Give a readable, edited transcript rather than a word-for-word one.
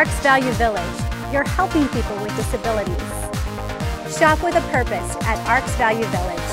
Arcs Value Village, you're helping people with disabilities. Shop with a purpose at Arcs Value Village.